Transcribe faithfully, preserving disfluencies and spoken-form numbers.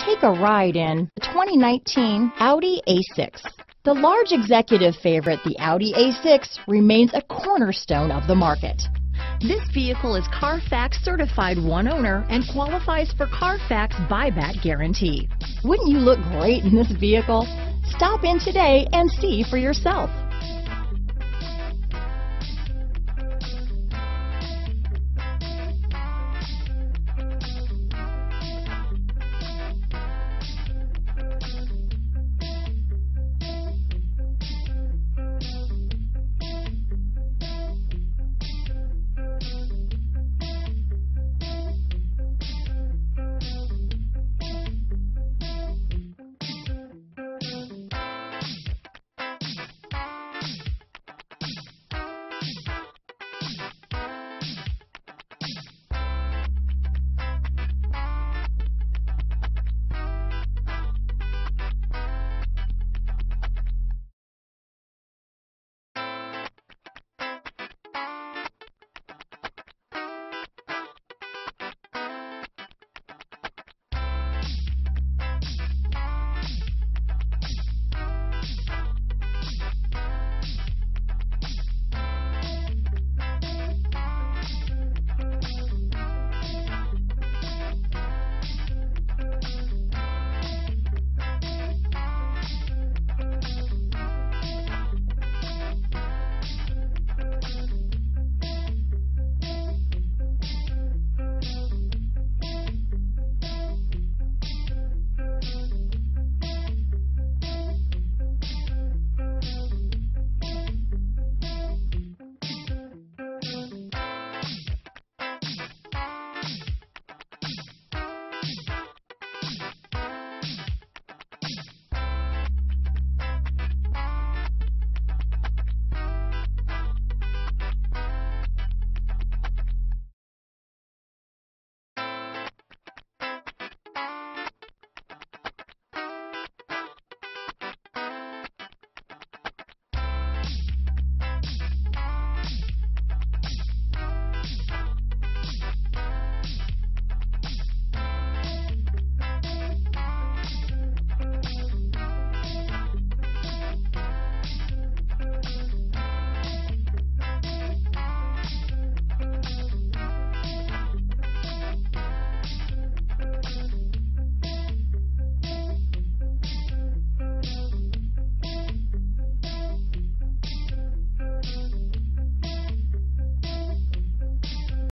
Take a ride in the twenty nineteen Audi A six. The large executive favorite, the Audi A six, remains a cornerstone of the market. This vehicle is Carfax certified one owner and qualifies for Carfax buyback guarantee. Wouldn't you look great in this vehicle? Stop in today and see for yourself.